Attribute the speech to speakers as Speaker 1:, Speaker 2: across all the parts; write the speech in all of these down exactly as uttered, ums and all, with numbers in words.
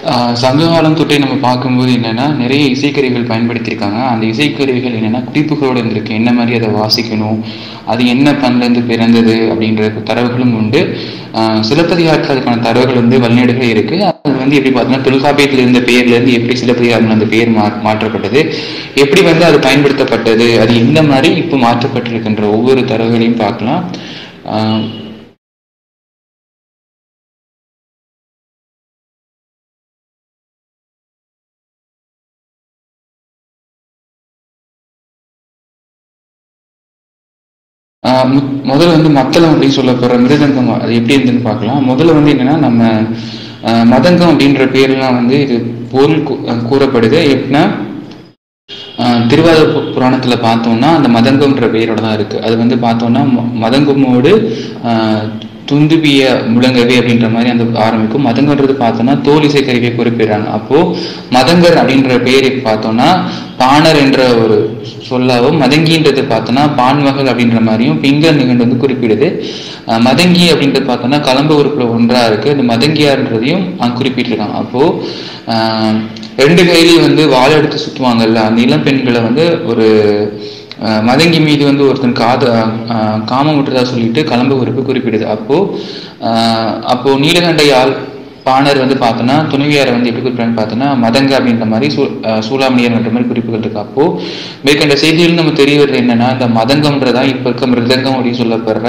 Speaker 1: ஆஹ் சங்க காலம் தொட்டே நம்ம பார்க்கும்போது என்னன்னா நிறைய இசைக்கருவிகள் பயன்படுத்தியிருக்காங்க. அந்த இசைக்கருவிகள் என்னன்னா குறிப்புகளோடு இருந்திருக்கு, என்ன மாதிரி அதை வாசிக்கணும், அது என்ன பண்ணிலேருந்து பிறந்தது அப்படின்ற தரவுகளும் உண்டு. ஆஹ் சிலப்பதிகாரத்தில் அதுக்கான தரவுகள் வந்து வழிநடுகள் இருக்கு. அது வந்து எப்படி பார்த்தோம்னா தொல்காப்பியத்தில் இருந்த பெயர்ல இருந்து எப்படி சிலப்பதிகாரம் அந்த பெயர் மா மாற்றப்பட்டது, எப்படி வந்து அது பயன்படுத்தப்பட்டது, அது எந்த மாதிரி இப்போ மாற்றப்பட்டிருக்கின்ற ஒவ்வொரு தரவுகளையும் பார்க்கலாம். ஆஹ் ஆஹ் மு- முதல்ல வந்து மத்தளம் அப்படின்னு சொல்லப்படுற மிருதங்கம் அது எப்படி இருந்துன்னு பார்க்கலாம். முதல்ல வந்து என்னன்னா நம்ம ஆஹ் மதங்கம் அப்படின்ற பேர்லாம் வந்து இது பொருள் கூ- அஹ் கூறப்படுது. எப்படின்னா ஆஹ் திருவாத பு- புராணத்துல பார்த்தோம்னா அந்த மதங்கம்ன்ற பெயரோட தான் இருக்கு. அது வந்து பார்த்தோம்னா ம- மதங்கமோடு ஆஹ் துந்துபிய முழங்கவே அப்படின்ற மாதிரி அந்த ஆரம்பிக்கும். மதங்கன்றது பார்த்தோம்னா தோல் இசை கருவியை குறிப்பிடுறாங்க. அப்போ மதங்கர் அப்படின்ற பெயரை பார்த்தோம்னா பாணர் என்ற ஒரு சொல்லாவும், மதங்கின்றது பார்த்தோம்னா பான்மகள் அப்படின்ற மாதிரியும் பிங்கர் நிகழ்ந்து வந்து குறிப்பிடுது. அஹ் மதங்கி அப்படின்றது பார்த்தோம்னா கலம்ப உறுப்புல ஒன்றா இருக்கு. இந்த மதங்கியார்ன்றதையும் அங்க குறிப்பிட்டிருக்காங்க. அப்போ ஆஹ் ரெண்டு கையிலையும் வந்து வாழை எடுத்து சுற்றுவாங்கல்ல, அந்த இளம் பெண்களை வந்து ஒரு அஹ் மதங்கி மீது வந்து ஒருத்தன் காத அஹ் காமம் விட்டுறதா சொல்லிட்டு கலம்ப உறுப்பு குறிப்பிடுது. அப்போ ஆஹ் அப்போ நீலகண்டையால் பாணர் வந்து பார்த்தோன்னா துணைவியாரை வந்து எப்படி குறிப்பிடான்னு பார்த்தோன்னா மதங்க அப்படின்ற மாதிரி சூ அஹ் சூளாமணியர்ன்ற மாதிரி குறிப்புகள் இருக்கு. அப்போ மேற்கண்ட செய்தியில் நம்ம தெரிய வருது என்னன்னா இந்த மதங்கம்ன்றதா இப்ப இருக்க மிருதங்கம் அப்படின்னு சொல்லப்படுற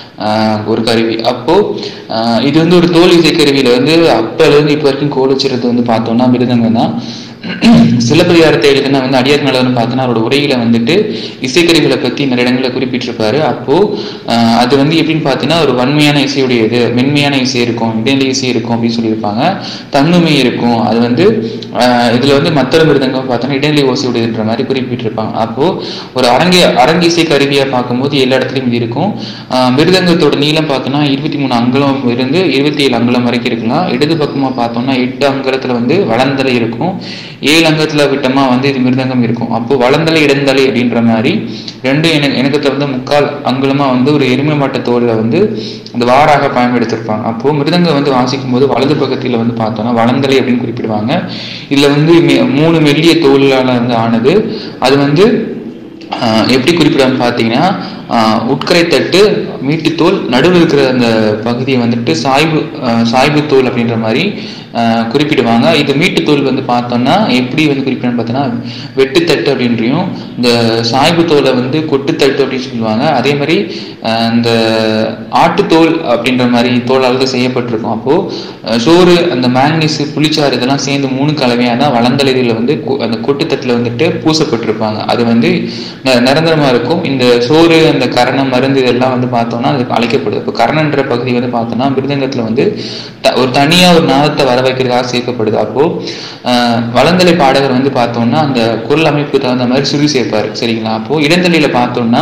Speaker 1: ஆஹ் ஒரு கருவி. அப்போ ஆஹ் இது வந்து ஒரு தோல் இசை கருவியில வந்து அப்பல இருந்து இப்ப வரைக்கும் கோலிச்சிருது வந்து பார்த்தோம்னா மிருதங்கம் தான். சிலப்பதிகாரத்தை எழுதுனா வந்து அடியார் நலன்னு பார்த்தோன்னா அவரோட உரையில வந்துட்டு இசைக்கருவிகளை பத்தி நிறைய இடங்களை குறிப்பிட்டிருப்பாரு. அப்போ ஆஹ் அது வந்து எப்படின்னு பார்த்தீங்கன்னா ஒரு வன்மையான இசையுடையது, மென்மையான இசை இருக்கும், இடைநிலை இசை இருக்கும் அப்படின்னு சொல்லியிருப்பாங்க. தன்னுமை இருக்கும். அது வந்து ஆஹ் இதுல வந்து மத்தள மிருதங்கம் பார்த்தோன்னா இடைநிலை ஓசையுடையதுன்ற மாதிரி குறிப்பிட்டிருப்பாங்க. அப்போ ஒரு அரங்க அரங்கு இசை கருவியா பார்க்கும்போது எல்லா இடத்துலையும் இது இருக்கும். ஆஹ் மிருதங்கத்தோட நீளம் பார்த்தோம்னா இருபத்தி மூணு அங்குலம் இருந்து இருபத்தி ஏழு அங்குலம் வரைக்கும் இருக்கலாம். இடது பக்கமா பார்த்தோம்னா எட்டு அங்குலத்துல வந்து வளர்ந்தலை இருக்கும், ஏழு அங்கத்துல விட்டமா வந்து இது மிருதங்கம் இருக்கும். அப்போ வளர்ந்தலை இடந்தலை அப்படின்ற மாதிரி ரெண்டு இண இணக்கத்துல வந்து முக்கால் அங்குலமா வந்து ஒரு எருமை மாட்ட தோல்ல வந்து அந்த வாராக பயன்படுத்திருப்பாங்க. அப்போ மிருதங்கம் வந்து வாசிக்கும் போது வலது பக்கத்துல வந்து பார்த்தோம்னா வளர்ந்தலை அப்படின்னு குறிப்பிடுவாங்க. இதுல வந்து மூணு மெல்லிய தோலால வந்து ஆனது. அது வந்து ஆஹ் எப்படி குறிப்பிடான்னு பார்த்தீங்கன்னா ஆஹ் உட்கரை தட்டு மீட்டுத்தோல் நடுவில் இருக்கிற அந்த பகுதியை வந்துட்டு சாய்வு சாய்வு தோல் அப்படின்ற மாதிரி ஆஹ் குறிப்பிடுவாங்க. இது மீட்டுத்தோல் வந்து பார்த்தோம்னா எப்படி வந்து குறிப்பிடன்னு பார்த்தோன்னா வெட்டுத்தட்டு அப்படின்றையும், இந்த சாய்வு தோலை வந்து கொட்டுத்தட்டு அப்படின்னு சொல்லுவாங்க. அதே மாதிரி ஆஹ் இந்த ஆட்டுத்தோல் அப்படின்ற மாதிரி தோலால் தான் செய்யப்பட்டிருக்கும். அப்போ சோறு அந்த மேக்னீஸ் புளிச்சாறு இதெல்லாம் சேர்ந்து மூணு கலவையாக தான் வளர்ந்தலையில வந்து அந்த கொட்டுத்தட்டுல வந்துட்டு பூசப்பட்டிருப்பாங்க. அது வந்து நிரந்தரமா இருக்கும். இந்த சோறு அந்த கரணம் மருந்து இதெல்லாம் வந்து பார்த்தோம்னா அது அழைக்கப்படுது. இப்போ கரணன்ற பகுதி வந்து பார்த்தோம்னா மிருதங்கத்துல வந்து ஒரு தனியா ஒரு நாதத்தை வர வைக்கிறதுக்காக சேர்க்கப்படுது. அப்போ ஆஹ் வளர்ந்தலை பாடகர் வந்து பார்த்தோம்னா அந்த குரல் அமைப்பு தகுந்த மாதிரி சுழி சேர்ப்பாரு, சரிங்களா. அப்போ இடந்தலையில பார்த்தோம்னா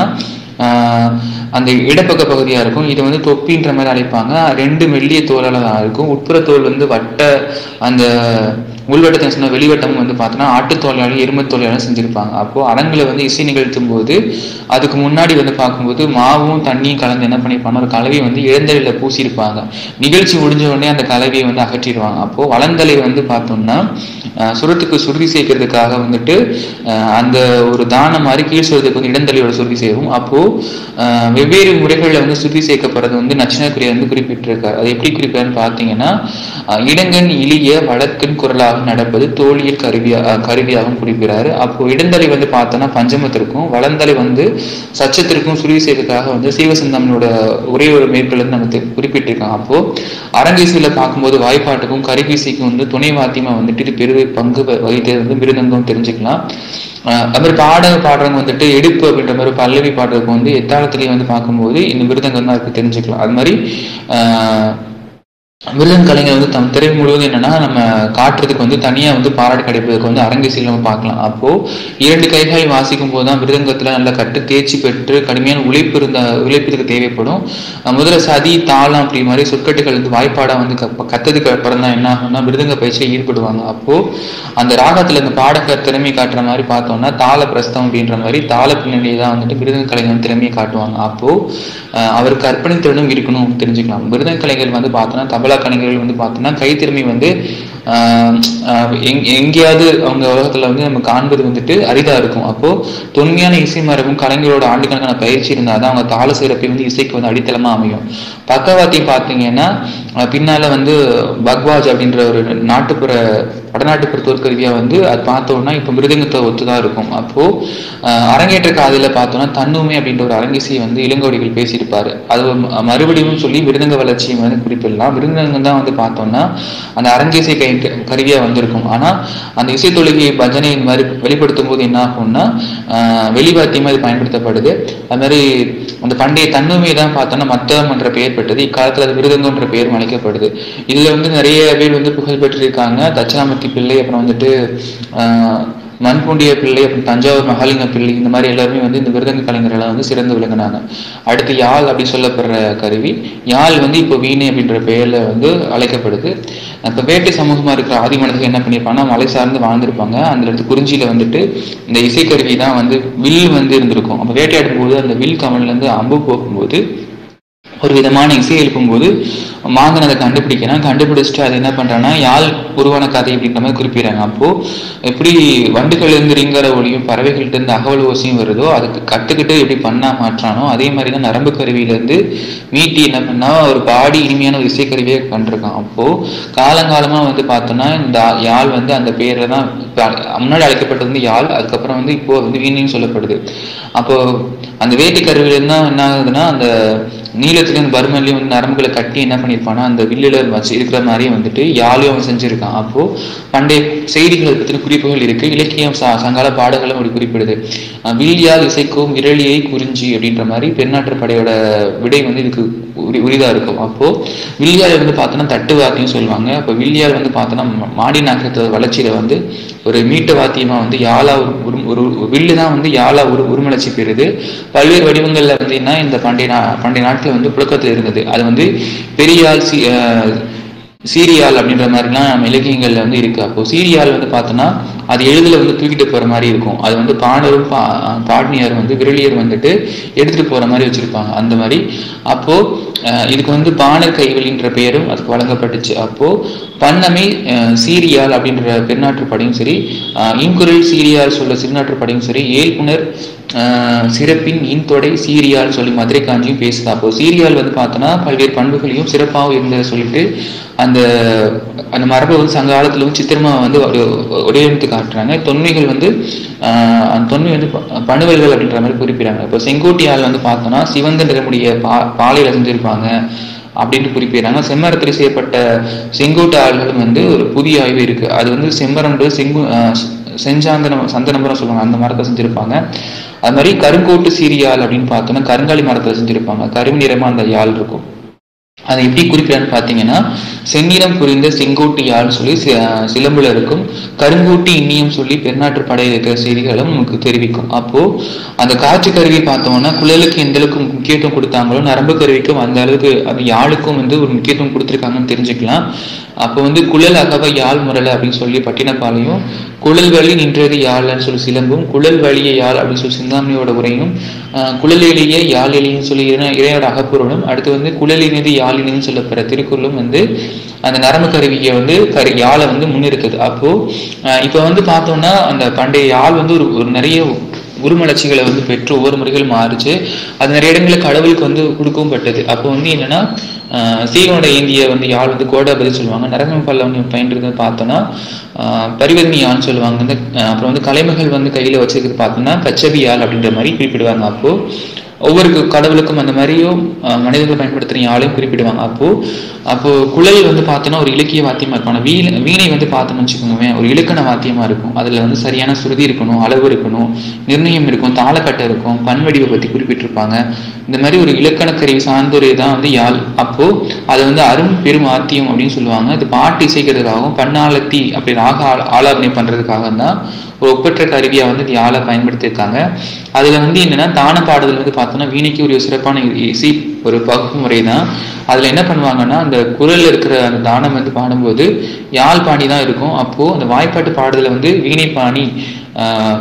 Speaker 1: ஆஹ் அந்த இடப்பக்க பகுதியா இருக்கும். இது வந்து தொப்பின்ற மாதிரி அழைப்பாங்க. ரெண்டு மெல்லிய தோலால தான் இருக்கும். உட்புற தோல் வந்து வட்ட அந்த உள்வட்டத்தை சொன்ன வெளிவட்டமும் வந்து பார்த்தோன்னா ஆட்டுத்தோலாலும் எருமத்தோலாலும் செஞ்சிருப்பாங்க. அப்போ அரங்குல வந்து இசை நிகழ்த்தும் போது அதுக்கு முன்னாடி வந்து பார்க்கும்போது மாவும் தண்ணியும் கலந்து என்ன பண்ணிருப்பாங்க, ஒரு கலவையை வந்து இழந்தலையில பூசியிருப்பாங்க. நிகழ்ச்சி முடிஞ்ச உடனே அந்த கலவையை வந்து அகற்றிடுவாங்க. அப்போ வளர்ந்தலை வந்து பார்த்தோம்னா அஹ் சுரத்துக்கு சுருதி சேர்க்கறதுக்காக வந்துட்டு அஹ் அந்த ஒரு தானம் மாதிரி கீழ் சுரத்துக்கு வந்து இடந்தலையோட சுருதி செய்யும். அப்போ ஆஹ் வெவ்வேறு முறைகள்ல வந்து சுருதி சேர்க்கப்படுறது வந்து நச்சினாக்குரிய வந்து குறிப்பிட்டிருக்காரு. அது எப்படி குறிப்பிடான்னு பார்த்தீங்கன்னா இடங்கண் இளிய வழக்கன் குரலாக நடப்பது தோழியல் கருவியா கருவியாகவும் குறிப்பிடாரு. அப்போ இடந்தலை வந்து பார்த்தோன்னா பஞ்சமத்திற்கும் வளர்ந்தலை வந்து சச்சத்திற்கும் சுருதி செய்வதற்காக வந்து சீவசந்தமனோட ஒரே ஒரு மேற்கொள்ள நமக்கு குறிப்பிட்டிருக்காங்க. அப்போ அரங்கிசையில பார்க்கும்போது வாய்ப்பாட்டுக்கும் கருவிசைக்கும் வந்து துணை வாத்தியமா வந்துட்டு இது பெரு பங்கு வகித்தது வந்து மிருதங்கம் தெரிஞ்சுக்கலாம். அஹ் அது மாதிரி பாடக பாடுறவங்க வந்துட்டு எடுப்பு அப்படின்ற மாதிரி பல்லவி பாடுறதுக்கு வந்து எத்தாளத்திலேயே வந்து பார்க்கும்போது இந்த மிருதங்கம் தான் அதுக்கு தெரிஞ்சுக்கலாம். அது மாதிரி ஆஹ் மிருதங்க கலைஞர் வந்து தம் திரை முழுவதும் என்னன்னா நம்ம காட்டுறதுக்கு வந்து தனியா வந்து பாராட்டு கிடைப்பதற்கு வந்து அரங்கேசியில் நம்ம பார்க்கலாம். அப்போ இரண்டு கைகளை வாசிக்கும் போதுதான் மிருதங்கத்துல நல்ல கட்டு தேர்ச்சி பெற்று கடுமையான உழைப்பு இருந்த உழைப்பதுக்கு தேவைப்படும். முதல்ல சதி தாளம் அப்படி மாதிரி சொற்கட்டுகள் வந்து வாய்ப்பாடா வந்து கத்ததுக்கு அப்புறம் தான் என்ன ஆகும்னா மிருதங்க பயிற்சியை ஈடுபடுவாங்க. அப்போ அந்த ராகத்துல இந்த பாடகர் திறமை காட்டுற மாதிரி பார்த்தோம்னா தாள பிரஸ்தம் அப்படின்ற மாதிரி தாள பின்னணியை தான் வந்துட்டு மிருதங்க கலைஞர் திறமையை காட்டுவாங்க. அப்போ அஹ் அவருக்கு அர்ப்பணித்திறனும் இருக்கணும் தெரிஞ்சுக்கலாம். மிருதங்க கலைஞர்கள் வந்து பார்த்தோம்னா தபலா கலைஞர்கள் வந்து பார்த்தோம்னா கைத்திறமை வந்து எங்கேயாவது அவங்க உலகத்துல வந்து நம்ம காண்பது வந்துட்டு அரிதா இருக்கும். அப்போ தொன்மையான இசை மரபும் கலைஞரோட ஆண்டுக்கணக்கான பயிற்சி இருந்தாதான் அவங்க தாள சிறப்பை வந்து இசைக்கு வந்து அடித்தளமா அமையும். பக்கவாத்தியம் பார்த்தீங்கன்னா பின்னால வந்து பக்வாஜ் அப்படின்ற ஒரு நாட்டுப்புற வடநாட்டுப்புற தோற்கருவியா வந்து அது பார்த்தோம்னா இப்போ மிருதங்கத்தை ஒத்துதான் இருக்கும். அப்போ அஹ் அரங்கேற்ற காதையில பார்த்தோம்னா தன்னுமை அப்படின்ற ஒரு அரங்கிசையை வந்து இளங்கோடிகள் பேசியிருப்பாரு. அது மறுபடியும் சொல்லி மிருதங்க வளர்ச்சியை வந்து குறிப்பிடலாம். மிருதங்கம் தான் வந்து பார்த்தோம்னா அந்த அரங்கிசை கை கருவியா வந்திருக்கும். ஆனா அந்த இசை தொழுகை பஜனை இந்த மாதிரி வெளிப்படுத்தும் போது என்ன ஆகும்னா ஆஹ் வெளிவாத்தியமா இது பயன்படுத்தப்படுது. அது மாதிரி அந்த பண்டைய தன்னுமை தான் பார்த்தோம்னா மத்தம் என்ற பெயர் பெற்றது. இக்காலத்துல அது மிருதங்கன்ற பெயர் அழைக்கப்படுது. இதுல வந்து நிறைய பேர் வந்து புகழ் பெற்றிருக்காங்க. தட்சிணாமூர்த்தி பிள்ளை, அப்புறம் வந்துட்டு ஆஹ் மண்பூண்டிய பிள்ளை, அப்புறம் தஞ்சாவூர் மகாலிங்க பிள்ளை, இந்த மாதிரி எல்லாருமே வந்து இந்த மிருதங்க கலைஞர்கள் வந்து சிறந்து விளங்கினாங்க. அடுத்து யாழ் அப்படி சொல்லப்படுற கருவி. யாழ் வந்து இப்போ வீணை அப்படின்ற பெயர்ல வந்து அழைக்கப்படுது. இப்போ வேட்டை சமூகமா இருக்கிற ஆதி மனிதர்கள் என்ன பண்ணியிருப்பாங்கன்னா மலை சார்ந்து வாழ்ந்திருப்பாங்க. அந்த இடத்து குறிஞ்சியில வந்துட்டு இந்த இசைக்கருவி தான் வந்து வில் வந்து இருந்திருக்கும். அப்போ வேட்டையாடும் போது அந்த வில் கமல்ல இருந்து அம்பு போகும்போது ஒரு விதமான இசை எழுப்பும் போது மாங்கன் அதை கண்டுபிடிக்கிறான். கண்டுபிடிச்சிட்டு அதை என்ன பண்றான்னா யாழ் உருவான கதை அப்படின்ற மாதிரி குறிப்பிடுறாங்க. அப்போ எப்படி வண்டுகள் இருந்து ரீங்கார ஒளியும் பறவைகள்ட்ட இருந்து அகவல் ஓசையும் வருதோ அதுக்கு கட்டுக்கிட்டு எப்படி பண்ணா மாற்றானோ அதே மாதிரிதான் நரம்பு கருவியில இருந்து மீட்டி என்ன பண்ணா ஒரு பாடி இனிமையான ஒரு இசைக்கருவியை கண்டிருக்கான். அப்போ காலங்காலமா வந்து பார்த்தோம்னா இந்த யாழ் வந்து அந்த பேர்ல தான் முன்னாடி அழைக்கப்பட்டது வந்து யாழ், அதுக்கப்புறம் வந்து இப்போ வந்து வீணைன்னு சொல்லப்படுது. அப்போ அந்த வேட்டை கருவியில இருந்தா என்ன ஆகுதுன்னா அந்த நீளத்துல இருந்து பருமன்லயும் வந்து நரம்புகளை கட்டி என்ன பண்ணிருப்பானா அந்த வில்லுல வச்சு இருக்கிற மாதிரியே வந்துட்டு யாழையும் அவன் செஞ்சிருக்கான். அப்போ பண்டைய செய்திகளை பத்தின குறிப்புகள் இருக்கு. இலக்கியம் சங்கால பாடங்களும் அப்படி குறிப்பிடுது. வில்லியால் இசைக்கும் விரலியை குறிஞ்சி அப்படின்ற மாதிரி பெருநாட்டு படையோட விடை வந்து இதுக்கு உரி உரிதா இருக்கும். அப்போ வில்லியால் வந்து பார்த்தோன்னா தட்டு வாத்தியம் சொல்லுவாங்க. அப்போ வில்லியால் வந்து பார்த்தோன்னா மாடி நாக்கத்தோட வளர்ச்சியில வந்து ஒரு மீட்ட வாத்தியமா வந்து யாழா ஒரு ஒரு வில்லு தான் வந்து யாழா ஒரு உருமலர்ச்சி பெறுது. பல்வேறு வடிவங்கள்ல வந்து என்ன இந்த பண்டைய நா பண்டைய நாட்கள் வந்து புழக்கத்தில் இருந்தது. அது வந்து பெரியால் சி சீரியால் அப்படின்ற மாதிரிலாம் நம்ம இலக்கியங்கள்ல வந்து இருக்கு. அப்போ சீரியால் வந்து பார்த்தோன்னா அது எழுதுல வந்து தூக்கிட்டு போற மாதிரி இருக்கும். அது வந்து பாணரும் பா பாட்னியாரும் வந்து விரலியர் வந்துட்டு எடுத்துட்டு போற மாதிரி வச்சிருப்பாங்க அந்த மாதிரி. அப்போ அஹ் இதுக்கு வந்து பாணர் கைவலின்ற பெயரும் அதுக்கு வழங்கப்பட்டுச்சு. அப்போ பண்ணமை சீரியால் அப்படின்ற பெருநாட்டு படையும் சரி, அஹ் இன்குரல் சீரியால் சொல்ற சிறுநாட்டு படையும் சரி, ஏழ்புணர் ஆஹ் சிறப்பின் இன்தொடை சீரியால் சொல்லி மதுரை காஞ்சியும் பேசுது. அப்போ சீரியால் வந்து பார்த்தோன்னா பல்வேறு பண்புகளையும் சிறப்பாகவும் இருந்ததை சொல்லிட்டு அந்த அந்த மரபை வந்து சங்க காலத்துல வந்து சித்திரமா வந்து உடையெடுத்து காட்டுறாங்க. தொன்மைகள் வந்து ஆஹ் அந்த தொன்மை வந்து பணுவல்கள் அப்படின்ற மாதிரி குறிப்பிடுறாங்க. இப்போ செங்கோட்டியால் வந்து பார்த்தோன்னா சிவந்த நிறமுடைய பா பாலையில செஞ்சிருப்பாங்க அப்படின்னு குறிப்பிடுறாங்க. செம்மரத்தில் செய்யப்பட்ட செங்கோட்டு ஆள்களும் வந்து ஒரு புதிய ஆய்வு இருக்கு. அது வந்து செம்மரம்ன்றது செங்கு செஞ்சாந்தனம் சந்தனம்பரம் சொல்லுவாங்க, அந்த மரத்தை செஞ்சிருப்பாங்க. அது மாதிரி கருங்கோட்டு சீரியால் அப்படின்னு பார்த்தோம்னா கருங்காலி மரத்துல செஞ்சிருப்பாங்க. கரும்பு நிறமா அந்த யாழ் இருக்கும். அதை எப்படி குறிப்பிடான்னு பார்த்தீங்கன்னா செந்நிறம் புரிந்த செங்கோட்டு யாழ் சொல்லி சிலம்புல இருக்கும். கருங்கோட்டி இன்னியம் சொல்லி பெருநாட்டு படையில் இருக்கிற செய்திகளும் நமக்கு தெரிவிக்கும். அப்போ அந்த காட்சி கருவி பார்த்தோம்னா குழலுக்கு எந்த அளவுக்கு முக்கியத்துவம் கொடுத்தாங்களோ நரம்பு கருவிக்கும் அந்த அளவுக்கு அந்த யாழுக்கும் வந்து ஒரு முக்கியத்துவம் கொடுத்துருக்காங்கன்னு தெரிஞ்சுக்கலாம். அப்போ வந்து குழல் அகவ யாழ் முரலை அப்படின்னு சொல்லி பட்டினப்பாலையும், குழல் வழி நின்றது யாழ்ன்னு சொல்லி சிலம்பும், குழல் வழிய யாழ் அப்படின்னு சொல்லி சிந்தாமணியோட உரையும், குழல் எளிய யாழ் எளியன்னு சொல்லி இறையோட அகப்பொருளும், அடுத்து வந்து குழல் இணைது யாழ் இணைன்னு சொல்லப்படுற திருக்குறளும் வந்து அந்த நரம்பு கருவியை வந்து கரு யாழை வந்து முன்னிறுக்குது. அப்போ இப்போ வந்து பார்த்தோம்னா அந்த பண்டைய யாழ் வந்து ஒரு ஒரு நிறைய உருமலர்ச்சிகளை வந்து பெற்று ஒவ்வொரு முறைகளும் மாறுச்சு. அது நிறைய இடங்களுக்கு கடவுளுக்கு வந்து கொடுக்கவும் பட்டது. அப்போ வந்து என்னன்னா ஆஹ் சீவனோட இந்திய வந்து யாழ் வந்து கோடாபதி சொல்லுவாங்க. நரகம் பல்ல வந்து பயின்றது பார்த்தோன்னா ஆஹ் பரிவர்ணி யாழ்னு சொல்லுவாங்க. வந்து அப்புறம் வந்து கலைமகள் வந்து கையில வச்சிருக்கிறது பார்த்தோம்னா கச்சபி யாழ் அப்படின்ற மாதிரி குறிப்பிடுவாங்க. அப்போ ஒவ்வொரு கடவுளுக்கும் அந்த மாதிரியும் மனிதர்கள் பயன்படுத்துற யாழையும் குறிப்பிடுவாங்க. அப்போ அப்போ குழல் வந்து பார்த்தோன்னா ஒரு இலக்கிய வாத்தியமா இருக்கும். ஆனால் வீணை வீணை வந்து பார்த்தோம்னு வச்சுக்கோங்க ஒரு இலக்கண வாத்தியமா இருக்கும். அதுல வந்து சரியான சுருதி இருக்கணும், அளவு இருக்கணும், நிர்ணயம் இருக்கும், தாளக்கட்டை இருக்கும், பன்வடிவை பத்தி குறிப்பிட்டிருப்பாங்க. இந்த மாதிரி ஒரு இலக்கண கருவி சார்ந்தொரு தான் வந்து யாழ். அப்போ அதை வந்து அரும் பெரும் ஆத்தியம் அப்படின்னு சொல்லுவாங்க. அது பாட்டு இசைக்கிறதுக்காகவும் பன்னாலத்தி அப்படி ராக ஆலாபனை பண்றதுக்காக தான் ஒரு ஒப்பற்ற கருவியா வந்து யாழை பயன்படுத்தியிருக்காங்க. அதுல வந்து என்னன்னா தான பாடுதல் வந்து பார்த்தோம்னா வீணைக்கு ஒரு சிறப்பான இசை ஒரு பகுப்பு முறை தான். அதுல என்ன பண்ணுவாங்கன்னா அந்த குரல்ல இருக்கிற அந்த தானம் வந்து பாடும்போது யாழ் பாணி தான் இருக்கும். அப்போ அந்த வாய்ப்பாட்டு பாடுதல வந்து வீணை பாணி ஆஹ்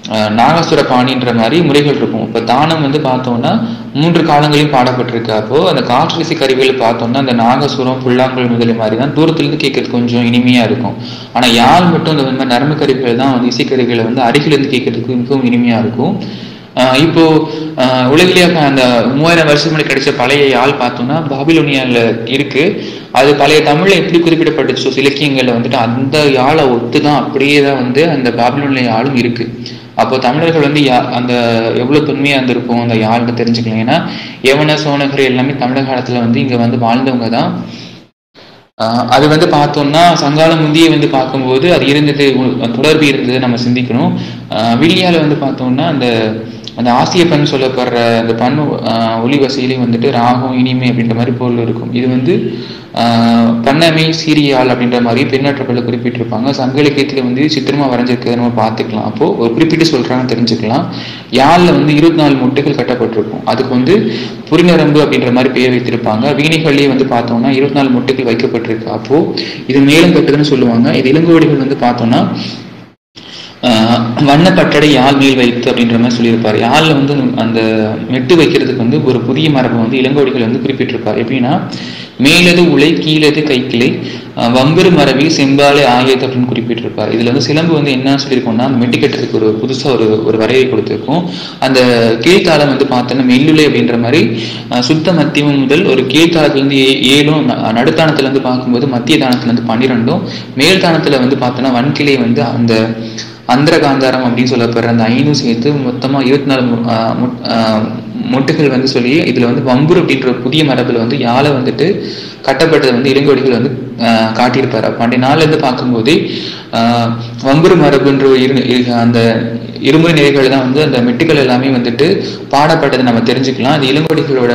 Speaker 1: நாகசுர பாணின்ற மாதிரி முறைகள் இருக்கும். இப்போ தானம் வந்து பார்த்தோம்னா மூன்று காலங்களையும் பாடப்பட்டிருக்கு. அப்போ அந்த காற்றிசை கருவிகள் பார்த்தோம்னா அந்த நாகசுரம் புல்லாங்குழல் முதலி மாதிரி தான் தூரத்துலேருந்து கேட்கறது கொஞ்சம் இனிமையா இருக்கும். ஆனால் யாழ் மட்டும் இந்த மாதிரி நரம்பு கருவிகள் தான் வந்து இசைக்கருவிகளை வந்து அருகிலிருந்து கேட்கறதுக்கு மிகவும் இனிமையா இருக்கும். ஆஹ் இப்போ ஆஹ் உலகிலேயே அந்த மூவாயிரம் வருஷம் முன்னாடி கிடைச்ச பழைய யாழ் பார்த்தோம்னா பாபிலோனியால இருக்கு. அது பழைய தமிழ்ல எப்படி குறிப்பிடப்பட்டுச்சோ இலக்கியங்கள்ல வந்துட்டு அந்த யாழை ஒத்துதான் அப்படியே தான் வந்து அந்த பாபிலோனிய யாழும் இருக்கு. அப்போ தமிழர்கள் வந்து யா அந்த எவ்வளவு தொன்மையா இருந்திருக்கும் அந்த யாழ்னு தெரிஞ்சுக்கலாம். ஏன்னா யவன சோனகர் எல்லாமே தமிழக காலத்துல வந்து இங்க வந்து வாழ்ந்தவங்க தான். ஆஹ் அது வந்து பார்த்தோம்னா சங்காலம் முந்தியே வந்து பார்க்கும்போது அது இருந்தது, தொடர்பு இருந்தது நம்ம சிந்திக்கணும். ஆஹ் வில்லியால வந்து பார்த்தோம்னா அந்த அந்த ஆசிய பண் சொல்லப்படுற அந்த பண் ஒளி வசையிலையும் வந்துட்டு ராகம் இனிமை அப்படின்ற மாதிரி பொருள் இருக்கும். இது வந்து ஆஹ் பண்ணமை சீரியால் அப்படின்ற மாதிரி பின்னற்றப்பட குறிப்பிட்டிருப்பாங்க. சங்க இலக்கியத்துல வந்து சித்திரமா வரைஞ்சிருக்கிறத நம்ம பார்த்துக்கலாம். அப்போ ஒரு குறிப்பிட்டு சொல்றாங்கன்னு தெரிஞ்சுக்கலாம். யாழ்ல வந்து இருபத்தி நாலு முட்டைகள் கட்டப்பட்டிருக்கும். அதுக்கு வந்து புரிநரம்பு அப்படின்ற மாதிரி பெயர் வைத்திருப்பாங்க. வீணைகள்லயே வந்து பார்த்தோம்னா இருபத்தி நாலு முட்டைகள் வைக்கப்பட்டிருக்கு. அப்போ இது மேலும் கட்டுதுன்னு சொல்லுவாங்க. இது இளங்கோவடிகள் வந்து பார்த்தோம்னா ஆஹ் வண்ணப்பட்டடை யாழ் மேல் வைத்து அப்படின்ற மாதிரி சொல்லியிருப்பாரு. யாழ்ல வந்து அந்த மெட்டு வைக்கிறதுக்கு வந்து ஒரு புதிய மரபை வந்து இளங்கோவடிகள் வந்து குறிப்பிட்டிருப்பார். எப்படின்னா மேலது உலை கீழது கைக்கிளை வம்பெரு மரபி செம்பாலை ஆகியது அப்படின்னு குறிப்பிட்டிருப்பார். இதுல வந்து சிலம்பு வந்து என்ன சொல்லியிருக்கோம்னா அந்த மெட்டு கட்டுறதுக்கு ஒரு புதுசா ஒரு ஒரு வரையை கொடுத்துருக்கும். அந்த கீழ்த்தாளம் வந்து பார்த்தோன்னா மெல்லுலை அப்படின்ற மாதிரி சுத்த மத்தியம் முதல் ஒரு கீழ்த்தாளத்துல இருந்து ஏழும், நடுத்தானத்துல இருந்து பார்க்கும்போது மத்திய தானத்துல இருந்து பன்னிரெண்டும், மேல் தானத்துல வந்து பார்த்தோன்னா வன்கிளை வந்து அந்த அந்தர காந்தாரம் அப்படின்னு சொல்லப்படுற அந்த ஐநூறு சேர்த்து மொத்தமா இருபத்தி நாலு மொட்டுகள் வந்து சொல்லி இதுல வந்து வம்புரு அப்படின்ற புதிய மரபுல வந்து யாழை வந்துட்டு கட்டப்பட்டதை வந்து இளங்கோவடிகள் வந்து ஆஹ் காட்டியிருப்பாரு. பண்டைய நாள்ல இருந்து பார்க்கும்போதே ஆஹ் வம்புரு மரபுன்ற இரு அந்த இருமுறை நிலைகள் தான் வந்து அந்த மெட்டுக்கள் எல்லாமே வந்துட்டு பாடப்பட்டதை நம்ம தெரிஞ்சுக்கலாம். அது இளங்கோவடிகளோட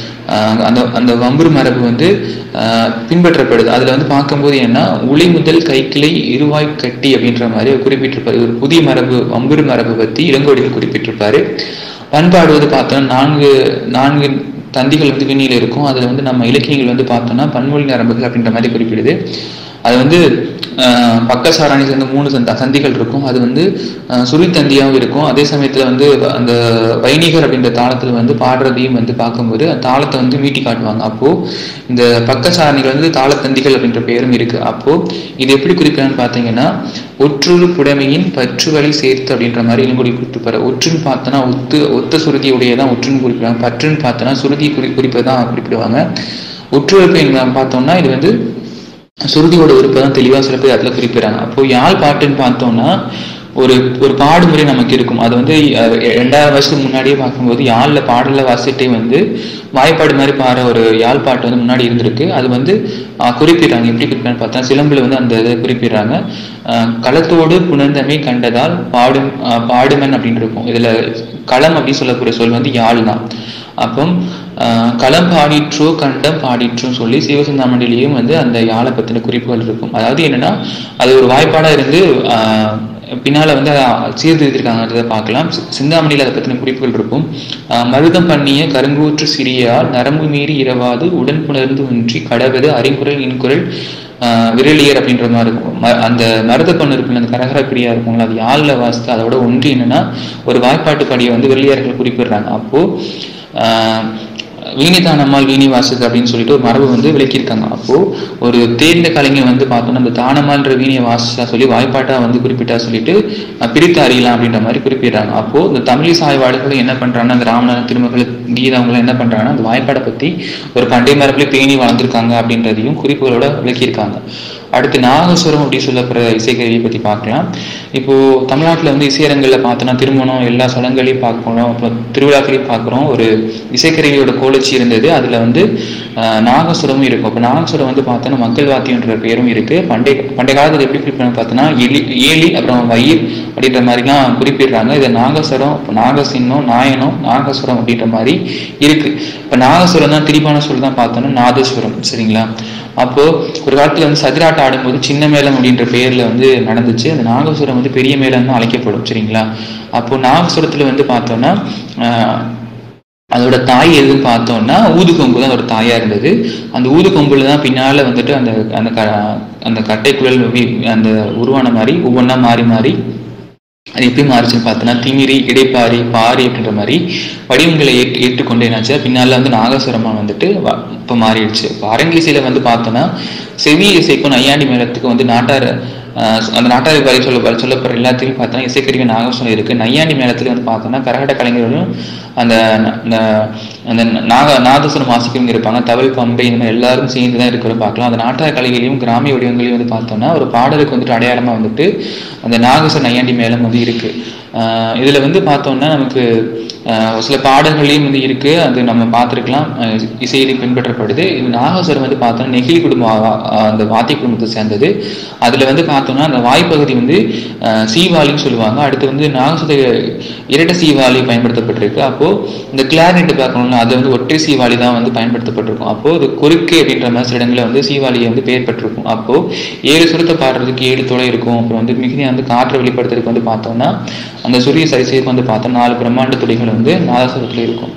Speaker 1: ஆஹ் அந்த அந்த வம்புரு மரபு வந்து ஆஹ் பின்பற்றப்படுது. அதுல வந்து பார்க்கும்போது என்ன உளி முதல் கைக்கிளை இருவாய் கட்டி அப்படின்ற மாதிரி குறிப்பிட்டிருப்பாரு. ஒரு புதிய மரபு வம்புரு மரபு பத்தி இளங்கோவடிகள் குறிப்பிட்டிருப்பாரு. பண்பாடுவது பார்த்தோம்னா நான்கு நான்கு தந்திகள் வந்து விண்ணில இருக்கும். அதுல வந்து நம்ம இலக்கியங்கள் வந்து பார்த்தோம்னா பன்மொழி நரம்புகள் அப்படின்ற மாதிரி குறிப்பிடுது. அது வந்து ஆஹ் பக்கசாரணி சேர்ந்த மூணு சந்த சந்திகள் இருக்கும். அது வந்து ஆஹ் சுருத்தந்தியாகவும் இருக்கும். அதே சமயத்துல வந்து அந்த வைணிகர் அப்படின்ற தாளத்துல வந்து பாடுறதையும் வந்து பார்க்கும்போது அந்த தாளத்தை வந்து மீட்டி காட்டுவாங்க. அப்போ இந்த பக்கசாரணிகள் வந்து தாளத்தந்திகள் அப்படின்ற பெயரும் இருக்கு. அப்போ இது எப்படி குறிப்பிடலான்னு பார்த்தீங்கன்னா ஒற்றுரு புடமையின் பற்றுகளை சேர்த்து அப்படின்ற மாதிரி இளங்கோடி குறிப்பிட்டு ஒற்றுன்னு பார்த்தோன்னா ஒத்து ஒத்த சுருதியுடையதான் ஒற்றுன்னு குறிப்பிடுவாங்க. பற்றுன்னு பார்த்தோன்னா சுருதி குறி குறிப்பதான் குறிப்பிடுவாங்க. ஒற்றுழைப்பு பார்த்தோம்னா இது வந்து சுருதியோட உறுப்பை தான் தெளிவாக சில பேர் அதில் குறிப்பிடுறாங்க. அப்போ யாழ் பாட்டுன்னு பார்த்தோம்னா ஒரு ஒரு பாடுமுறை நமக்கு இருக்கும். அது வந்து ரெண்டாயிரம் வருஷத்துக்கு முன்னாடியே பார்க்கும்போது யாழ்ல பாடல வாசிட்டே வந்து வாய்ப்பாடு மாதிரி பாடுற ஒரு யாழ் பாட்டு வந்து முன்னாடி இருந்திருக்கு. அது வந்து குறிப்பிடுறாங்க. எப்படி குறிப்பிடான்னு பார்த்தா சிலம்புல வந்து அந்த இதை குறிப்பிடுறாங்க. களத்தோடு புணர்ந்தமை கண்டதால் பாடும் பாடுமன் அப்படின்னு இருக்கும். இதுல களம் அப்படின்னு சொல்லக்கூடிய சொல் வந்து யாழ் தான். அப்போ ஆஹ் களம் பாடிற்றோ கண்டம் பாடிற்றோன்னு சொல்லி சிவசிந்தாமணிலையும் வந்து அந்த யாழை பத்தின குறிப்புகள் இருக்கும். அதாவது என்னன்னா அது ஒரு வாய்ப்பாடா இருந்து ஆஹ் பின்னால வந்து சீர்திருத்திருக்காங்க பார்க்கலாம். சிந்தாமணியில அதை பத்தின குறிப்புகள் இருக்கும். ஆஹ் மருதம் பண்ணிய கருங்கூற்று சிறியால் நரம்பு மீறி இரவாது உடன் புணர்ந்து ஒன்றி கடவது அறிகுறல் இன்குரல் ஆஹ் விரலியர் அப்படின்ற மாதிரி இருக்கும். அந்த மருத பண்ணு இருக்குல்ல அந்த கரகர பிரியா இருக்குங்களா அது யாழ்ல வாசித்து அதோட ஒன்றி என்னன்னா ஒரு வாய்ப்பாட்டு படியை வந்து விரலியர்கள் குறிப்பிடுறாங்க. அப்போ ஆஹ் வீணிதானம்மாள் வீணி வாசுது அப்படின்னு சொல்லிட்டு ஒரு மரபு வந்து விளக்கியிருக்காங்க. அப்போ ஒரு தேர்ந்த கலைஞர் வந்து பார்த்தோம்னா அந்த தானம்மாள்ன்ற வீணியை வாசிச்சா சொல்லி வாய்ப்பாட்டா வந்து குறிப்பிட்டா சொல்லிட்டு பிரித்து அறியலாம் அப்படின்ற மாதிரி குறிப்பிடுறாங்க. அப்போ இந்த தமிழ் சாய்வாடுகளும் என்ன பண்றாங்கன்னா அந்த ராமநாதன் திருமகள் கீதா அவங்களும் என்ன பண்றாங்கன்னா அந்த வாய்ப்பாடை பத்தி ஒரு பண்டை மரபுல பேணி வளர்ந்துருக்காங்க அப்படின்றதையும் குறிப்புகளோட விளக்கியிருக்காங்க. அடுத்து நாகசுரம் அப்படின்னு சொல்லப்படுற இசைக்கருவியை பத்தி பார்க்கலாம். இப்போ தமிழ்நாட்டில் வந்து இசையரங்கள்ல பார்த்தோன்னா திருமணம் எல்லா சடங்குகளையும் பார்க்கணும், அப்புறம் திருவிழாக்களையும் பார்க்குறோம். ஒரு இசைக்கருவியோட கோலச்சி இருந்தது. அதுல வந்து ஆஹ் நாகசுரமும் இருக்கும். இப்போ நாகசுரம் வந்து பார்த்தோன்னா மக்கள் வாத்தியன்ற பேரும் இருக்கு. பண்டை பண்டைய காலத்தில் எப்படி குறிப்பிட பார்த்தோன்னா எலி ஏலி அப்புறம் வயிர் அப்படின்ற மாதிரிலாம் குறிப்பிடுறாங்க. இதை நாகசுரம் நாகசின்னம் நாயனம் நாகசுரம் அப்படின்ற மாதிரி இருக்கு. இப்போ நாகசுரம் தான் திரிபான சொல் தான் பார்த்தோன்னா நாதஸ்வரம். சரிங்களா? அப்போ ஒரு காலத்துல வந்து சதிராட்டம் ஆடும்போது சின்ன மேளம் அப்படின்ற பெயர்ல வந்து நடந்துச்சு. அந்த நாகசுரம் வந்து பெரிய மேளம் தான் அழைக்கப்படும். சரிங்களா? அப்போ நாகசுரத்துல வந்து பார்த்தோம்னா ஆஹ் அதோட தாய் எதுன்னு பார்த்தோம்னா ஊதுகொம்பு தான் அதோட தாயா இருந்தது. அந்த ஊதுகொம்புல தான் பின்னால வந்துட்டு அந்த அந்த அந்த கட்டை குழல் அந்த உருவான மாதிரி ஒவ்வொன்றா மாறி மாறி அது எப்படி மாறிச்சுன்னு பார்த்தோன்னா திமிரி, இடைப்பாரி, பாரி அப்படின்ற மாதிரி வடிவங்களை ஏற்று ஏற்றுக்கொண்டு என்னாச்சு பின்னால் வந்து நாகஸ்வரமா வந்துட்டு இப்போ மாறிடுச்சு. இப்போ அரங்கிசையில வந்து பார்த்தோன்னா செவி இசைக்கும் நையாண்டி மேளத்துக்கு வந்து நாட்டார் அந்த நாட்டாரி வரை சொல்ல சொல்லப்படுற எல்லாத்தையும் பார்த்தோன்னா இசைக்கருவி நாகஸ்வரம் இருக்கு. நையாண்டி மேளத்துல வந்து பார்த்தோன்னா கரகாட்ட கலைஞர்களும் அந்த அந்த நாக நாதஸ்வரம் வாசிக்கிறவங்க இருப்பாங்க. தவில், பம்பை இந்த மாதிரி எல்லாரும் சேர்ந்து தான் இருக்கிற பார்க்கலாம். அந்த நாட்டார் கலைகளையும் கிராமிய வடிவங்களையும் வந்து பார்த்தோம்னா ஒரு பாடலுக்கு வந்துட்டு அடையாளமா வந்துட்டு அந்த நாகஸ்வர நையாண்டி மேளம் வந்து இருக்கு. ஆஹ் இதுல வந்து பார்த்தோம்னா நமக்கு சில பாடல்களையும் வந்து இருக்கு, அது நம்ம பார்த்துருக்கலாம், இசையிலையும் பின்பற்றப்படுது. இது நாகஸ்வரம் வந்து பார்த்தோம்னா நெகிழி குடும்பம் அந்த வாத்திய குடும்பத்தை சேர்ந்தது. அதுல வந்து பார்த்தோம்னா அந்த வாய்ப்பகுதி வந்து சீவாலின்னு சொல்லுவாங்க. அடுத்து வந்து நாகஸ்வர இரட்டை சீவாலி பயன்படுத்தப்பட்டிருக்கு. அப்போ இந்த கிளாரினெட் பார்க்கணும்னா அது வந்து ஒற்றை சீவாலி தான் வந்து பயன்படுத்தப்பட்டிருக்கும். அப்போ இது குறுக்கு அப்படின்ற மாதிரி சில இடங்களில் வந்து சீவாலியை வந்து பெயர் பெற்றிருக்கும். அப்போ ஏழு சுரத்தை பாடுறதுக்கு ஏழு துளை இருக்கும். அப்புறம் வந்து மிகுதி வந்து காற்றை வெளிப்படுத்துறதுக்கு வந்து பார்த்தோம்னா அந்த சுரிய சரிசைக்கு வந்து பார்த்தோம் நாலு பிரம்மாண்ட துளைகள் வந்து நாதஸ்வரத்துல இருக்கும்.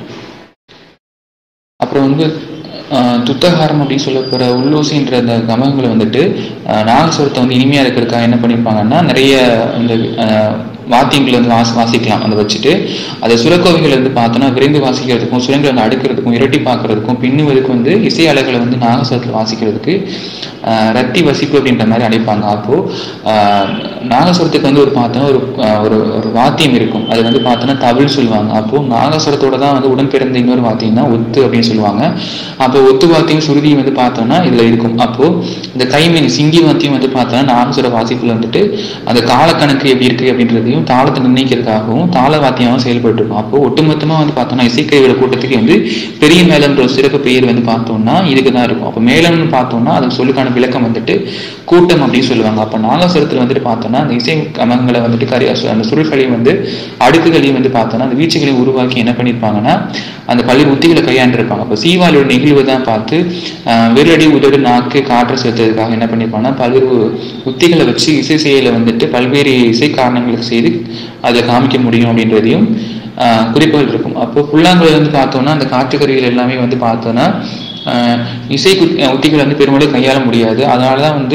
Speaker 1: அப்புறம் வந்து ஆஹ் துத்தகாரம் அப்படின்னு சொல்லப்படுற உள்ளூசின்ற அந்த கமகங்களை வந்துட்டு நாகஸ்வரத்தை வந்து இனிமையா இருக்கிறதுக்காக என்ன பண்ணியிருப்பாங்கன்னா நிறைய இந்த வாத்தியங்களை வந்து வாசி வாசிக்கலாம் அதை வச்சுட்டு. அதை சுரக்கோவைகள் வந்து பார்த்தோன்னா விரைந்து வாசிக்கிறதுக்கும் சுரங்களை வந்து அடுக்கிறதுக்கும் இரட்டி பார்க்கறதுக்கும் பின்னுவதுக்கு வந்து இசை அலைகளை வந்து நாகஸ்வரத்தில் வாசிக்கிறதுக்கு ஆஹ் ரத்தி வசிப்பு அப்படின்ற மாதிரி அழைப்பாங்க. அப்போ ஆஹ் நாகஸ்வரத்துக்கு வந்து ஒரு பார்த்தோன்னா ஒரு ஒரு ஒரு வாத்தியம் இருக்கும், அது வந்து பார்த்தோன்னா தவில் சொல்லுவாங்க. அப்போ நாகஸ்வரத்தோட தான் வந்து உடன் பிறந்த இன்னொரு வாத்தியம் தான் ஒத்து அப்படின்னு சொல்லுவாங்க. அப்போ ஒத்து வாத்தியம் சுருதியும் வந்து பார்த்தோம்னா இதுல இருக்கும். அப்போ இந்த கைமீன் சிங்கி வாத்தியம் வந்து பார்த்தோன்னா நாகஸ்வர வாசிப்புல வந்துட்டு அந்த காலக்கணக்கு எப்படி இருக்கு அப்படின்றதையும் தாளத்தை நிர்ணயிக்கிறதுக்காகவும் தாள வாத்தியமாகவும் செயல்பட்டு இருக்கும். அப்போ ஒட்டுமொத்தமா வந்து பார்த்தோம்னா இசைக்கருவியோட கூட்டத்துக்கு வந்து பெரிய மேளம்ன்ற ஒரு சிறப்பு பெயர் வந்து பார்த்தோம்னா இதுக்கு தான் இருக்கும். அப்போ மேளம்னு பார்த்தோம்னா அதுக்கு சொல்லுக்கான விளக்கம் வந்துட்டு கூட்டம் அப்படின்னு சொல்லுவாங்க. அப்போ நாகஸ்வரத்துல வந்துட்டு பார்த்தோம்னா அந்த இசை கமங்களை வந்துட்டு கரி அந்த சுருள்களையும் வந்து அடுக்குகளையும் வந்து பார்த்தோம்னா அந்த வீச்சுகளையும் உருவாக்கி என்ன பண்ணியிருப்பாங்கன்னா அந்த பல்வேறு உத்திகளை கையாண்டிருப்பாங்க. அப்போ சீவாலியோட நெகிழ்வு தான் பார்த்து ஆஹ் விரலடி, உதடு, நாக்கு, காற்று செலுத்துறதுக்காக என்ன பண்ணியிருப்பாங்கன்னா பல்வேறு உத்திகளை வச்சு இசை செயலை வந்துட்டு பல்வேறு இசை காரணங்களுக்கு செய்து அதில் காமிக்க முடியும் அப்படின்றதையும் ஆஹ் குறிப்புகள் இருக்கும். அப்போ புல்லாங்குழல் வந்து பார்த்தோம்னா அந்த காற்றுக்கருவிகள் எல்லாமே வந்து பார்த்தோன்னா ஆஹ் இசை உத்திகள் வந்து பெரும்பாலும் கையாள முடியாது. அதனாலதான் வந்து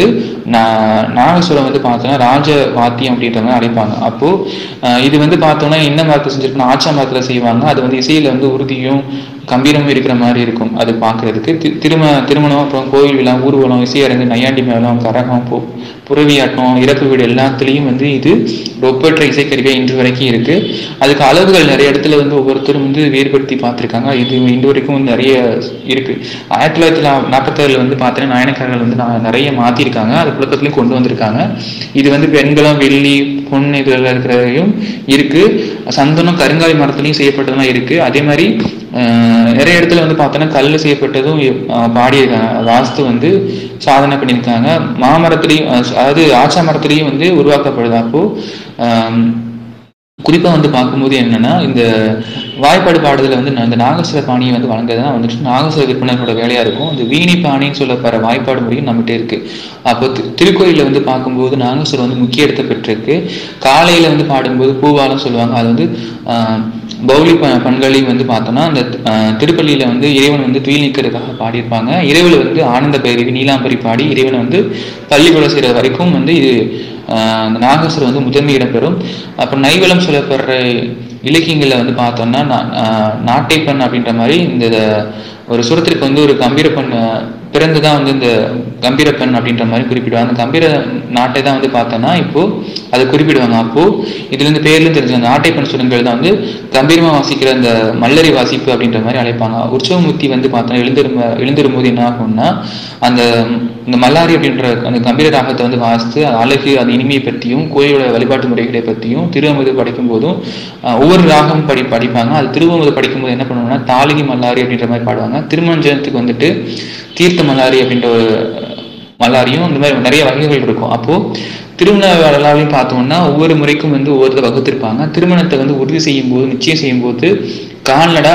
Speaker 1: நாகஸ்வரம் வந்து பார்த்தோன்னா ராஜ வாத்தியம் அப்படின்ற மாதிரி அழைப்பாங்க. அப்போ ஆஹ் இது வந்து பார்த்தோம்னா என்ன மரத்தை செஞ்சிருக்கணும், ஆச்சா மரத்துல செய்வாங்க. அது வந்து இசையில வந்து உறுதியும் கம்பீரமும் இருக்கிற மாதிரி இருக்கும் அது பார்க்கறதுக்கு. திரும திருமணம் அப்புறம் கோயில் விழா, ஊர்வலம், இசையரங்கு, நையாண்டி மேளம், கரகம், புறவியாட்டம், இறப்பு வீடு எல்லாத்துலேயும் வந்து இது ஒப்பற்ற இசைக்கருவியா இன்று வரைக்கும் இருக்கு. அதுக்கு அளவுகள் நிறைய இடத்துல வந்து ஒவ்வொருத்தரும் வந்து வேறுபடுத்தி பார்த்துருக்காங்க. இது இன்று வரைக்கும் நிறைய இருக்கு. ஆயிரத்தி தொள்ளாயிரத்தி நாற்பத்தி ஏழுல வந்து பார்த்தீங்கன்னா நாயனக்காரர்கள் வந்து நிறைய மாத்திருக்காங்க, அது புழக்கத்துலையும் கொண்டு வந்திருக்காங்க. இது வந்து வெண்கலம், வெள்ளி, பொன் இதுல இருக்கிறதையும் இருக்கு. சந்தனம், கருங்காலி மரத்துலையும் செய்யப்பட்டதெல்லாம் இருக்கு. அதே மாதிரி ஆஹ் நிறைய இடத்துல வந்து பார்த்தோன்னா கல்ல செய்யப்பட்டதும் பாடியிருக்காங்க. வாஸ்து வந்து சாதனை பண்ணியிருக்காங்க. மாமரத்திலையும் அதாவது ஆச்சா மரத்திலையும் வந்து உருவாக்கப்படுது. அப்போ ஆஹ் குறிப்பா வந்து பார்க்கும்போது என்னன்னா இந்த வாய்ப்பாடு பாடுதல வந்து இந்த நாகஸ்வர பாணியை வந்து வழங்குறதுதான் வந்துட்டு நாகஸ்வர விற்பனர்களோட வேலையா இருக்கும். இந்த வீணி பாணின்னு சொல்லப்படுற வாய்ப்பாடு முறையும் நம்மகிட்ட இருக்கு. அப்போ திருக்கோயில வந்து பார்க்கும்போது நாகஸ்வரம் வந்து முக்கிய இடத்தை பெற்றிருக்கு. காலையில வந்து பாடும்போது பூவாலம் சொல்லுவாங்க. அது வந்து ஆஹ் பௌலி ப பண்களையும் வந்து பார்த்தோம்னா அந்த திருப்பள்ளியில வந்து இறைவன் வந்து துயில் நீக்கிறதுக்காக பாடியிருப்பாங்க. இரவுல வந்து ஆனந்த பைரவி, நீலாம்பரி பாடி இறைவனை வந்து பள்ளிக்கூட செய்யற வரைக்கும் வந்து இது ஆஹ் அந்த நாகஸ்வரம் வந்து முதன்மை இடம்பெறும். அப்புறம் நைவலம் சொல்லப்படுற இலக்கியங்கள்ல வந்து பார்த்தோம்னா நாட்டைப்பண் அப்படின்ற மாதிரி இந்த ஒரு சுரத்திற்கு வந்து ஒரு கம்பீரப்பண் பிறந்துதான் வந்து இந்த கம்பீரப்பெண் அப்படின்ற மாதிரி குறிப்பிடுவாங்க. அந்த கம்பீர நாட்டை தான் வந்து பார்த்தோன்னா இப்போ அதை குறிப்பிடுவாங்க. அப்போ இதுல இருந்து பேர்ல தெரிஞ்ச நாட்டைப்பெண் சுரங்கள் தான் வந்து கம்பீரமா வாசிக்கிற அந்த மல்லரி வாசிப்பு அப்படின்ற மாதிரி அழைப்பாங்க. உற்சவமூர்த்தி வந்து பார்த்தோன்னா எழுந்திரும் எழுந்திரும் போது என்ன ஆகும்னா அந்த இந்த மல்லாரி அப்படின்ற அந்த கம்பீர ராகத்தை வந்து வாசித்து அழகு, அந்த இனிமையை பற்றியும் கோயிலோட வழிபாட்டு முறைகளை பற்றியும் திருவமுது படிக்கும் போதும் ஒவ்வொரு ராகம் படி படிப்பாங்க. அது திருவமுது படிக்கும் போது என்ன பண்ணுவாங்கன்னா தாளிகி மல்லாரி அப்படின்ற மாதிரி பாடுவாங்க. திருமஞ்சனத்துக்கு வந்துட்டு தீர்த்த மல்லாரி அப்படின்ற ஒரு மல்லாரியும் இந்த மாதிரி நிறைய வகைகள் இருக்கும். அப்போ திருமண விழாவையும் பார்த்தோம்னா ஒவ்வொரு முறைக்கும் வந்து ஒவ்வொருத்த வகுத்திருப்பாங்க. திருமணத்தை வந்து உறுதி செய்யும் போது, நிச்சயம் செய்யும் போது கால்நடா,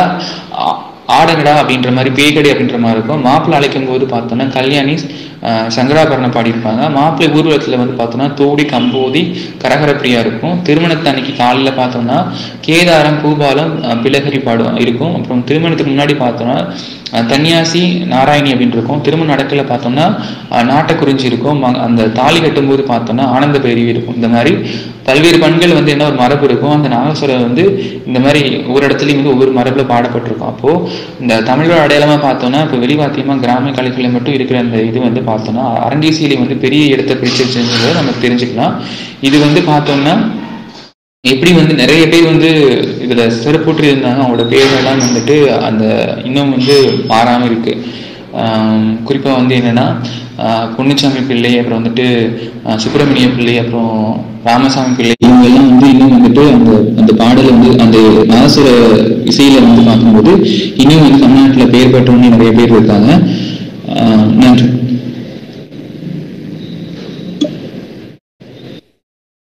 Speaker 1: ஆடகடா அப்படின்ற மாதிரி, பேய்கடி அப்படின்ற மாதிரி இருக்கும். மாப்பிள்ளை அழைக்கும் போது பார்த்தோம்னா கல்யாணி ஆஹ் சங்கராபரணம் பாடியிருப்பாங்க. மாப்பிள்ளை ஊர்வலத்துல வந்து பார்த்தோம்னா தோடி, கம்போதி, கரகரப்பிரியா இருக்கும். திருமணத்தை அன்னைக்கு காலையில பார்த்தோம்னா கேதாரம், பூபாலம், பிளகரி பாடும் இருக்கும். அப்புறம் திருமணத்துக்கு முன்னாடி பார்த்தோம்னா தன்யாசி நாராயணி அப்படின்னு இருக்கும். திரும்ப நடக்கல பார்த்தோம்னா நாட்டக்குறிஞ்சி இருக்கும். அந்த தாலி கட்டும்போது பார்த்தோம்னா ஆனந்த பைரவி இருக்கும். இந்த மாதிரி பல்வேறு பண்கள் வந்து என்ன ஒரு மரபு இருக்கும். அந்த நாகஸ்வரம் வந்து இந்த மாதிரி ஒவ்வொரு இடத்துலையும் வந்து ஒவ்வொரு மரபுல பாடப்பட்டிருக்கும். அப்போ இந்த தமிழோட அடையாளமா பார்த்தோம்னா இப்போ வெளிவாத்தியமா கிராம கலைகளில் மட்டும் இருக்கிற அந்த இது வந்து பார்த்தோம்னா அரங்கேசியிலே வந்து பெரிய இடத்தை பிடிச்சிருச்சுன்றதை நம்ம தெரிஞ்சுக்கலாம். இது வந்து பார்த்தோம்னா எப்படி வந்து நிறைய பேர் வந்து இதுல சிறப்புற்று இருந்தாங்க, அவங்களோட பேர்கள்லாம் வந்துட்டு அந்த இன்னும் வந்து மாறாம இருக்கு. ஆஹ் குறிப்பா வந்து என்னன்னா ஆஹ் பொன்னுச்சாமி பிள்ளை, அப்புறம் வந்துட்டு சுப்பிரமணிய பிள்ளை, அப்புறம் ராமசாமி பிள்ளை, இவங்க எல்லாம் வந்து இன்னும் வந்துட்டு அந்த அந்த பாடலை வந்து அந்த நாதசுர இசையில வந்து பார்க்கும்போது இன்னும் வந்து தமிழ்நாட்டுல பெயர் பெற்றவங்க நிறைய பேர் இருக்காங்க. ஆஹ் நன்றி.